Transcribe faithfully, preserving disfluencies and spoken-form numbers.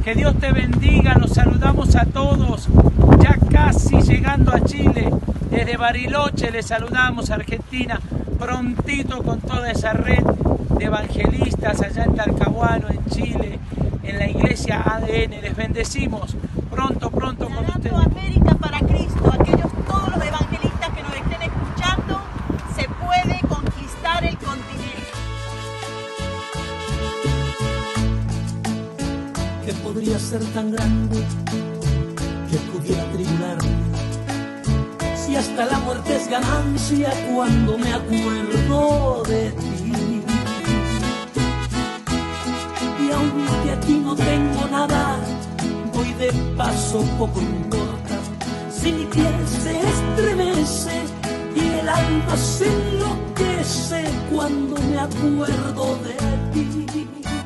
Que Dios te bendiga, los saludamos a todos, ya casi llegando a Chile, desde Bariloche les saludamos a Argentina, prontito con toda esa red de evangelistas allá en Talcahuano, en Chile, en la iglesia A D N, les bendecimos, pronto, pronto con ustedes. América para Cristo, aquellos todos los evangelistas que nos estén escuchando, se puede conquistar el continente. Que podría ser tan grande, que pudiera tribularme, si hasta la muerte es ganancia cuando me acuerdo de ti. Y aunque aquí no tengo nada, voy de paso, poco importa, si mi piel se estremece y el alma se enloquece cuando me acuerdo de ti.